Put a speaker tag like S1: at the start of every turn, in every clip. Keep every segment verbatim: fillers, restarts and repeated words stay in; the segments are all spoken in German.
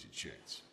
S1: gives you a chance.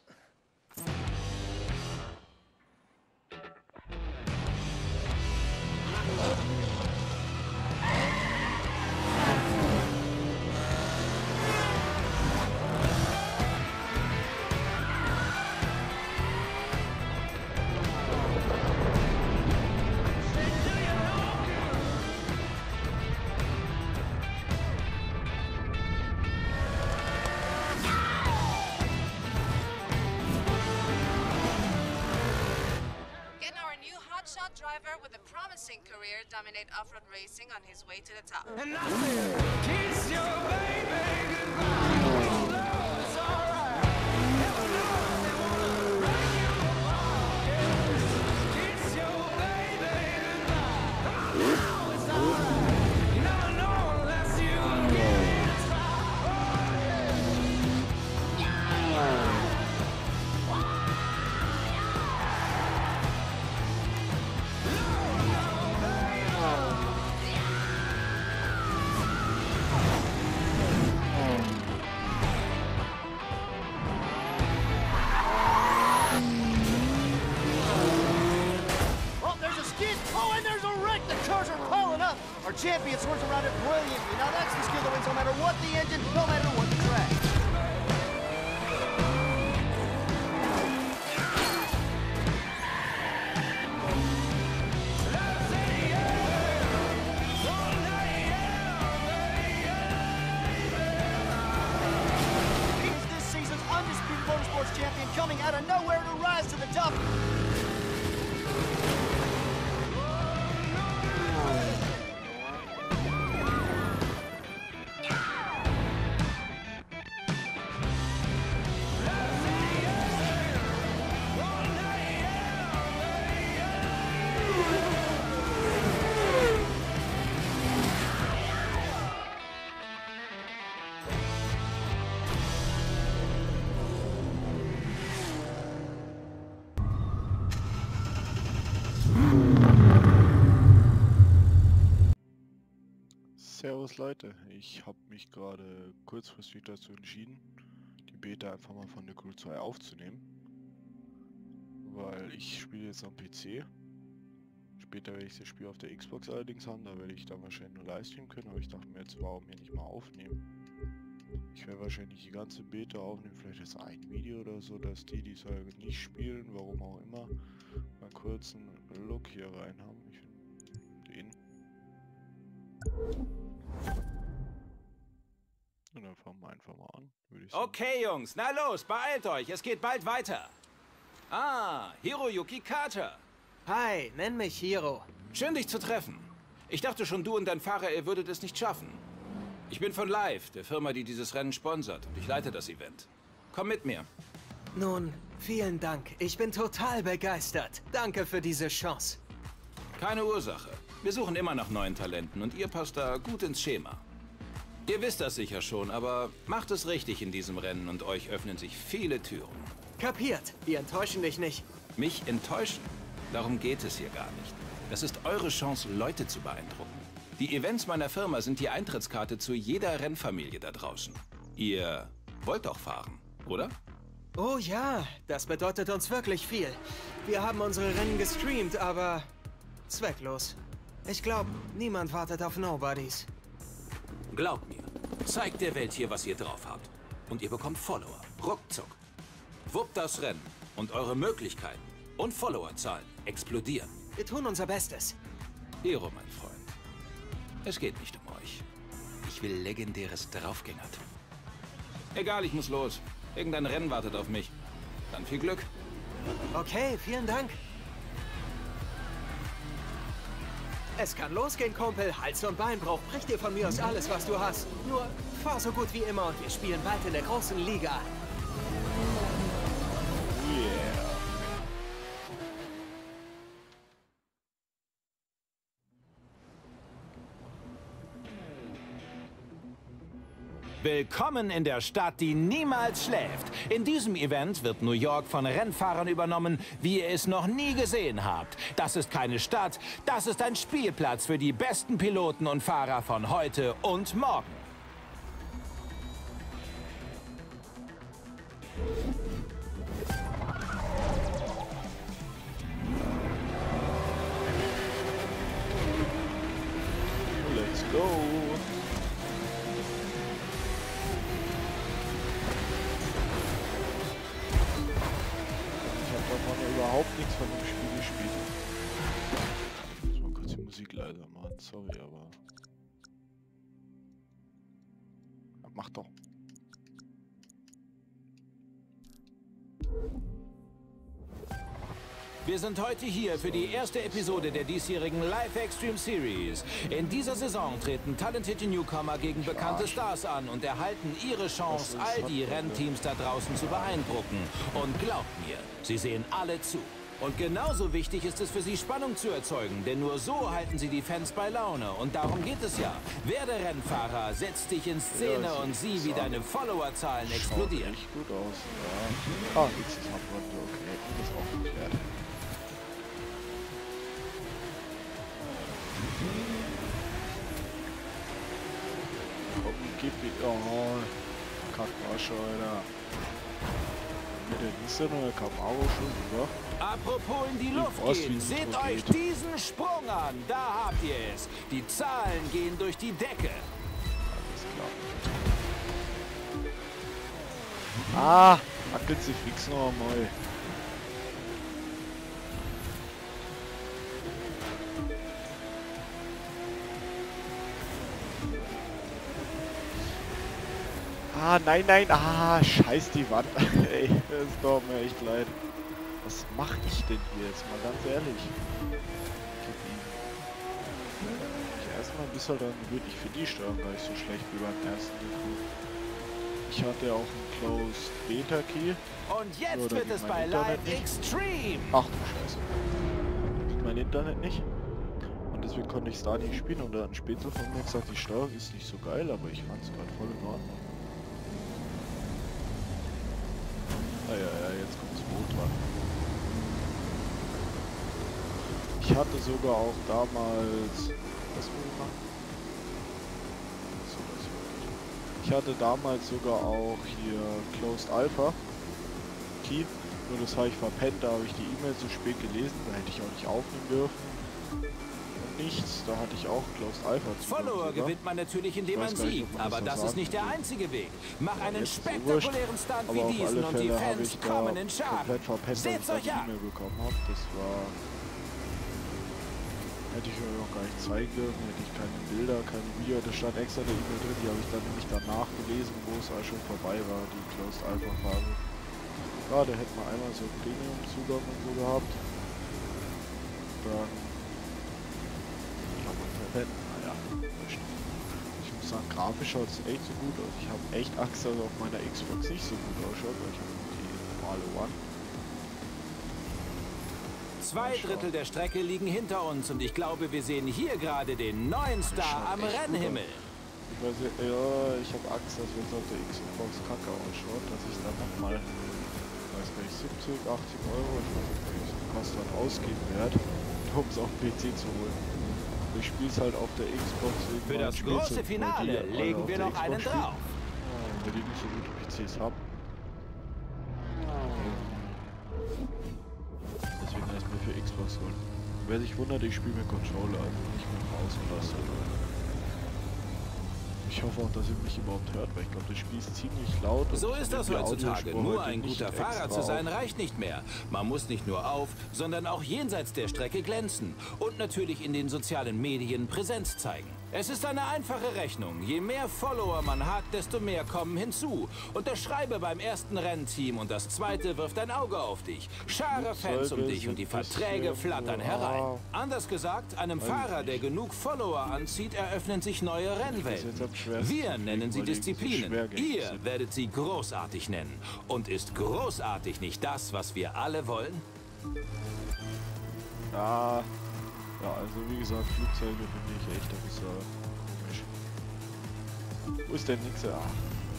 S2: Driver with a promising career dominate off-road racing on his way to the top.
S3: And I said, kiss your baby goodbye. Oh, no, it's alright. Never know they wanna break you apart. Kiss your baby goodbye. Oh, no, it's alright. You never know unless you give it a try. Oh, yeah.
S4: Our champion swerves around it brilliantly. Now that's the skill that wins no matter what the engine, no matter what the track. He's this season's undisputed motorsports champion, coming out of nowhere to rise to the top.
S5: Servus Leute, ich habe mich gerade kurzfristig dazu entschieden, die Beta einfach mal von der Crew zwei aufzunehmen, weil ich spiele jetzt am P C. Später werde ich das Spiel auf der Xbox allerdings haben, da werde ich dann wahrscheinlich nur Livestream können, aber ich dachte mir jetzt, warum hier nicht mal aufnehmen. Ich werde wahrscheinlich die ganze Beta aufnehmen, vielleicht jetzt ein Video oder so, dass die, die es halt nicht spielen, warum auch immer, mal kurz einen Look hier rein haben. Ich finde den. Und dann fangen wir einfach mal an, würde ich sagen.
S6: Okay, Jungs, na los, beeilt euch, es geht bald weiter. Ah, Hiroyuki Carter.
S7: Hi, nenn mich Hiro.
S6: Schön, dich zu treffen. Ich dachte schon, du und dein Fahrer, ihr würdet es nicht schaffen. Ich bin von Live, der Firma, die dieses Rennen sponsert, und ich leite das Event. Komm mit mir.
S7: Nun, vielen Dank. Ich bin total begeistert. Danke für diese Chance.
S6: Keine Ursache. Wir suchen immer nach neuen Talenten und ihr passt da gut ins Schema. Ihr wisst das sicher schon, aber macht es richtig in diesem Rennen und euch öffnen sich viele Türen.
S7: Kapiert. Wir enttäuschen dich nicht.
S6: Mich enttäuschen? Darum geht es hier gar nicht. Das ist eure Chance, Leute zu beeindrucken. Die Events meiner Firma sind die Eintrittskarte zu jeder Rennfamilie da draußen. Ihr wollt doch fahren, oder?
S7: Oh ja, das bedeutet uns wirklich viel. Wir haben unsere Rennen gestreamt, aber zwecklos. Ich glaube, niemand wartet auf Nobodies.
S6: Glaubt mir, zeigt der Welt hier, was ihr drauf habt. Und ihr bekommt Follower. Ruckzuck. Wuppt das Rennen und eure Möglichkeiten und Followerzahlen explodieren.
S7: Wir tun unser Bestes.
S6: Hiro, mein Freund. Es geht nicht um euch. Ich will legendäres Draufgängertum. Egal, ich muss los. Irgendein Rennen wartet auf mich. Dann viel Glück.
S7: Okay, vielen Dank. Es kann losgehen, Kumpel. Hals- und Beinbruch. Brich dir von mir aus alles, was du hast. Nur fahr so gut wie immer und wir spielen bald in der großen Liga.
S5: Yeah.
S6: Willkommen in der Stadt, die niemals schläft. In diesem Event wird New York von Rennfahrern übernommen, wie ihr es noch nie gesehen habt. Das ist keine Stadt, das ist ein Spielplatz für die besten Piloten und Fahrer von heute und morgen.
S5: go. Ich habe davon ja überhaupt nichts von dem Spiel gespielt. Ich muss mal kurz die Musik leiser machen, sorry, aber... Ja, mach doch.
S6: Wir sind heute hier für die erste Episode der diesjährigen Live Extreme Series. In dieser Saison treten talentierte Newcomer gegen bekannte Stars an und erhalten ihre Chance, all die Rennteams da draußen zu beeindrucken. Und glaubt mir, sie sehen alle zu. Und genauso wichtig ist es für sie, Spannung zu erzeugen, denn nur so halten sie die Fans bei Laune. Und darum geht es ja. Werde Rennfahrer, setz dich in Szene
S5: Ja,
S6: und sieh, wie deine Followerzahlen explodieren.
S5: Schaut echt gut aus, ja. Ah, nichts ist Abwand, okay, das ist auch geklärt. Komm, gib mir, oh, Kackwasche, Alter. Mit der nächste neue Camaro schon rüber.
S6: Apropos in die Luft
S5: Ost, wie
S6: gehen,
S5: es
S6: seht
S5: so
S6: euch
S5: geht.
S6: diesen Sprung an. Da habt ihr es. Die Zahlen gehen durch die Decke.
S5: Alles klar. Ah, wackelt sich fix noch einmal. Ah, nein, nein, ah, scheiß die Wand. Ey, es tut mir echt leid. Was mach ich denn hier jetzt mal ganz ehrlich? Gib ihm. Ich erstmal ein bisschen dann gewöhnt. Ich finde die Steuerung gar nicht so schlecht wie beim ersten Gefühl. Ich hatte auch einen Closed Beta Key.
S6: Und jetzt
S5: Oder
S6: wird
S5: geht
S6: es
S5: mein
S6: bei
S5: Internet
S6: Live
S5: nicht?
S6: Extreme.
S5: Ach du Scheiße. Geht mein Internet nicht. Und deswegen konnte ich es da nicht spielen. Und da hat ein Spätzle von mir gesagt, die Steuerung ist nicht so geil, aber ich fand es gerade voll in Ordnung. Ah ja, ja, jetzt kommt das Boot dran. Ich hatte sogar auch damals... Was will ich machen? So, das hier geht. Ich hatte damals sogar auch hier Closed Alpha Key. Nur das habe ich verpennt, da habe ich die E-Mail zu spät gelesen. Da hätte ich auch nicht aufnehmen dürfen. Und nichts, da hatte ich auch Closed Alpha zu.
S6: Follower gewinnt man natürlich, indem man
S5: Ich weiß gar nicht,
S6: siegt,
S5: ob man das
S6: aber
S5: noch
S6: das ist
S5: sagen
S6: nicht der
S5: kann.
S6: einzige Weg. Mach
S5: Ja,
S6: einen
S5: jetzt ist
S6: spektakulären Stunt
S5: Aber
S6: wie
S5: auf
S6: diesen
S5: alle
S6: und die
S5: Fälle habe
S6: Fans
S5: ich da
S6: kommen in Scharen.
S5: komplett verpennt, dass ich
S6: Seht's
S5: da
S6: euch
S5: die
S6: an!
S5: E-Mail bekommen habe. Das war... Hätte ich euch auch gar nicht zeigen dürfen, hätte ich keine Bilder, keine Video. Da stand extra eine E-Mail drin, die habe ich dann nämlich danach gelesen, wo es auch schon vorbei war, die Closed Alpha Phase. Ja, da hätten wir einmal so Premium-Zugang und so gehabt. Dann... kann man verwenden, naja, wurscht. Ich muss sagen, grafisch schaut es echt so gut aus. Ich habe echt Angst, dass es auf meiner Xbox nicht so gut ausschaut, weil ich habe die normale One.
S6: Zwei Drittel der Strecke liegen hinter uns und ich glaube, wir sehen hier gerade den neuen Star am
S5: schaut echt gut
S6: Rennhimmel.
S5: Ich weiß, ja, ich habe Angst, dass wenn es auf der Xbox kacke ausschaut, dass ich dann nochmal, weiß nicht, siebzig, achtzig Euro, ich weiß nicht, wie es kostet, dann ausgeben werde, um es auf dem P C zu holen. Ich spiele es halt auf der Xbox.
S6: Für das große Finale legen wir noch einen drauf.
S5: Ja, weil die nicht so gute P Cs haben. Deswegen erstmal für Xbox holen. Wer sich wundert, ich spiele mit Controller, also nicht mit Maus und Taste. Ich hoffe auch, dass ihr mich überhaupt hört, weil ich glaube, das Spiel ist ziemlich laut.
S6: So ist das heutzutage. Nur ein guter
S5: extra
S6: Fahrer zu sein
S5: auf.
S6: reicht nicht mehr. Man muss nicht nur auf, sondern auch jenseits der Strecke glänzen. Und natürlich in den sozialen Medien Präsenz zeigen. Es ist eine einfache Rechnung. Je mehr Follower man hat, desto mehr kommen hinzu. Unterschreibe beim ersten Rennteam und das zweite wirft ein Auge auf dich. Schare Fans um dich und die Verträge flattern herein. Anders gesagt, einem Fahrer, der genug Follower anzieht, eröffnen sich neue Rennwelten. Wir nennen sie Disziplinen. Ihr werdet sie großartig nennen. Und ist großartig nicht das, was wir alle wollen?
S5: Ja, ja, also wie gesagt, Flugzeuge finde ich echt ein bisschen komisch. Wo ist denn nix? Ah.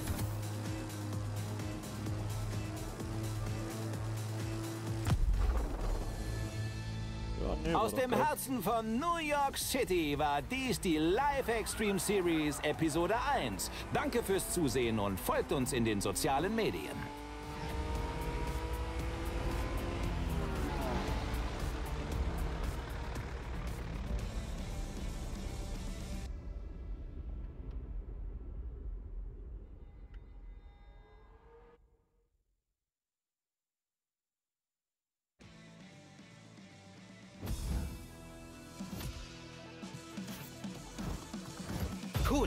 S5: Ja, nee, war
S6: Aus
S5: doch
S6: dem
S5: geil.
S6: Herzen von New York City war dies die Live Extreme Series Episode eins. Danke fürs Zusehen und folgt uns in den sozialen Medien.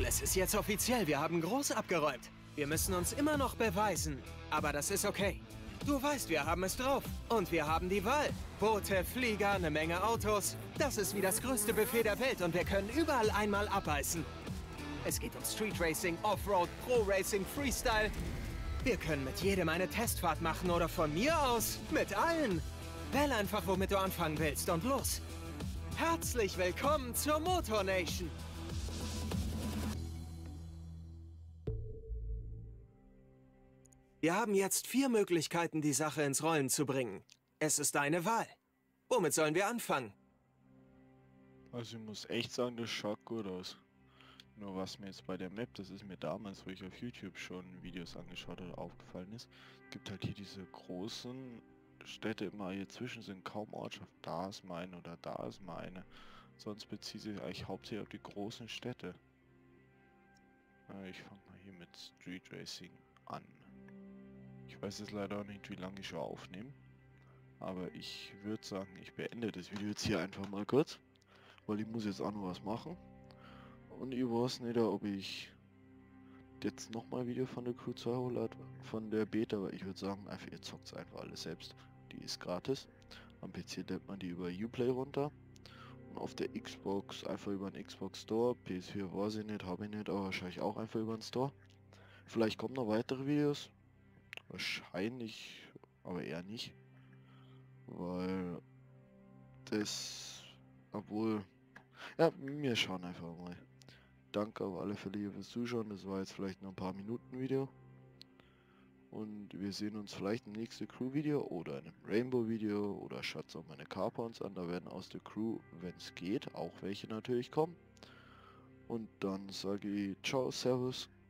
S7: Cool, es ist jetzt offiziell. Wir haben groß abgeräumt. Wir müssen uns immer noch beweisen. Aber das ist okay. Du weißt, wir haben es drauf. Und wir haben die Wahl. Boote, Flieger, eine Menge Autos. Das ist wie das größte Buffet der Welt und wir können überall einmal abbeißen. Es geht um Street Racing, Offroad, Pro Racing, Freestyle. Wir können mit jedem eine Testfahrt machen oder von mir aus mit allen. Wähl einfach, womit du anfangen willst und los. Herzlich willkommen zur Motor Nation. Wir haben jetzt vier Möglichkeiten, die Sache ins Rollen zu bringen. Es ist deine Wahl. Womit sollen wir anfangen?
S5: Also ich muss echt sagen, das schaut gut aus. Nur was mir jetzt bei der Map, das ist mir damals, wo ich auf YouTube schon Videos angeschaut habe, aufgefallen ist, gibt halt hier diese großen Städte immer, hier zwischen sind kaum Ortschaften. Da ist meine oder da ist meine. Sonst bezieht sich eigentlich hauptsächlich auf die großen Städte. Äh, ich fange mal hier mit Street Racing an. Ich weiß jetzt leider auch nicht, wie lange ich schon aufnehme. Aber ich würde sagen, ich beende das Video jetzt hier einfach mal kurz. Weil ich muss jetzt auch noch was machen. Und ich weiß nicht, ob ich jetzt nochmal Video von der Crew zwei hole, von der Beta. Aber ich würde sagen, einfach ihr zockt einfach alles selbst. Die ist gratis. Am P C lädt man die über Uplay runter. Und auf der Xbox einfach über den Xbox Store. P S vier weiß ich nicht, habe ich nicht, aber wahrscheinlich auch einfach über den Store. Vielleicht kommen noch weitere Videos. Wahrscheinlich, aber eher nicht. Weil das, obwohl, ja, wir schauen einfach mal. Danke auf alle Fälle fürs Zuschauen. Das war jetzt vielleicht noch ein paar Minuten Video. Und wir sehen uns vielleicht im nächsten Crew-Video oder in einem Rainbow-Video oder schaut auch meine Carpounds an. Da werden aus der Crew, wenn es geht, auch welche natürlich kommen. Und dann sage ich ciao, servus.